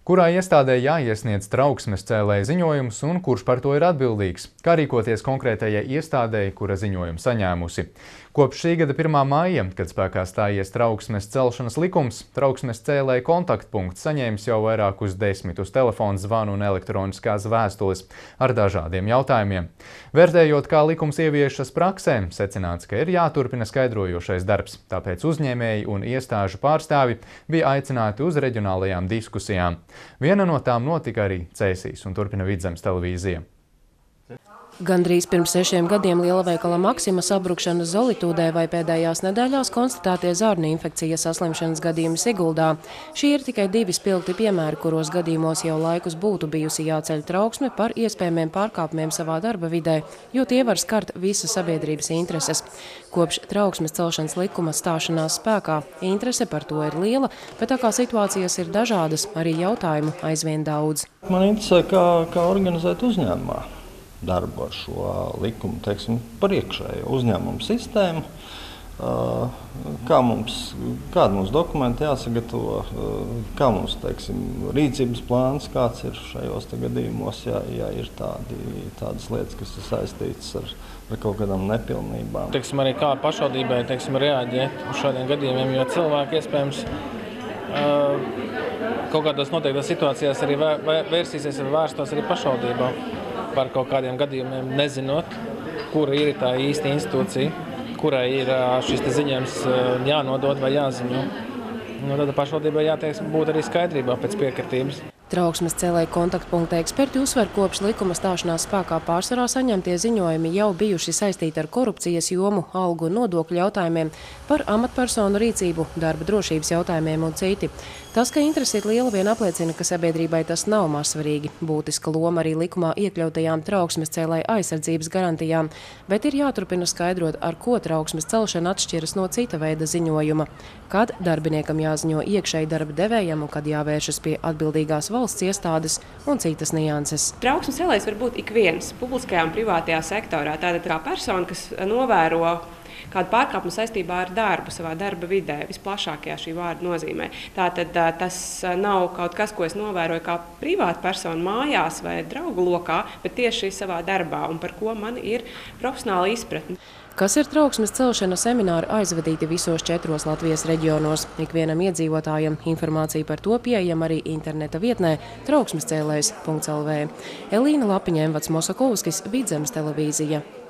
Kurā iestādē jāiesniedz trauksmes cēlēja ziņojums un kurš par to ir atbildīgs, kā rīkoties konkrētajai iestādei, kura ziņojumu saņēmusi. Kopš šī gada 1. maija, kad spēkā stājies trauksmes celšanas likums, trauksmes cēlēja kontaktpunkts saņēmis jau vairākus 10 telefonu zvanu un elektroniskās vēstules ar dažādiem jautājumiem. Vērtējot, kā likums ieviešas praksē, secināts, ka ir jāturpina skaidrojošais darbs, tāpēc uzņēmēji un iestāžu pārstāvi bija aicināti uz reģionālajām diskusijām. Viena no tām notika arī Cēsīs un turpina Vidzemes televīzija. Gandrīz pirms 6 gadiem lielveikala Maksima sabrukšana Zolitūdē vai pēdējās nedēļās konstatētie zarnu infekcijas saslimšanas gadījumi Siguldā. Šie ir tikai 2 spilgti piemēri, kuros gadījumos jau laikus būtu bijusi jāceļ trauksme par iespējamiem pārkāpumiem savā darba vidē, jo tie var skart visas sabiedrības intereses. Kopš trauksmes celšanas likuma stāšanās spēkā interese par to ir liela, bet tā kā situācijas ir dažādas, arī jautājumu aizvien daudz. Man interesē, kā organizēt uzņēmumā darbu ar šo likumu, teiksim, par iekšējo uzņēmumu sistēmu, kāda mums dokumenti jāsagatavo, kā mums, teiksim, rīcības plāns, kāds ir šajos gadījumos, ja ir tādas lietas, kas ir saistītas ar kaut kādām nepilnībām. Teiksim, arī kā pašvaldībai, teiksim, reaģēt uz šādiem gadījumiem, jo cilvēki iespējams kaut kādās noteiktās situācijās arī vērsīsies vai vērstos arī pašvaldībā par kaut kādiem gadījumiem, nezinot, kura ir tā īsta institūcija, kurai ir šis ziņojums jānodod vai jāziņo. Tad pašvaldībai būt arī skaidrībā pēc piekritības. Trauksmes cēlēja kontaktpunkta eksperti uzsver, kopš likuma stāšanās spēkā pārsvarā saņemtie ziņojumi jau bijuši saistīti ar korupcijas jomu, algu un nodokļu jautājumiem, par amatpersonu rīcību, darba drošības jautājumiem un citi. Tas, ka interese ir liela, vien apliecina, ka sabiedrībai tas nav mazsvarīgi. Būtiska loma arī likumā iekļautajām trauksmes cēlēja aizsardzības garantijām, bet ir jāturpina skaidrot, ar ko trauksmes celšana atšķiras no cita veida ziņojuma. Kad darbiniekam jāziņo iekšēji darba devējam un kad jāvēršas pie atbildīgās valsts iestādes un citas nianses. Trauksmes cēlējs var būt ik viens publiskajā un privātajā sektorā. Tātad kā persona, kas novēro kādu pārkāpumu saistībā ar darbu, savā darba vidē, visplašākajā šī vārda nozīmē. Tātad tas nav kaut kas, ko es novēroju kā privāta persona mājās vai draugu lokā, bet tieši savā darbā un par ko man ir profesionāla izpratne. Kas ir trauksmes celšana, semināri aizvadīti visos 4 Latvijas reģionos. Ikvienam iedzīvotājam informācija par to pieejama arī interneta vietnē trauksmescēlējs.lv. Elīna Lapiņa, Envats Mosakovskis, Vidzemes televīzija.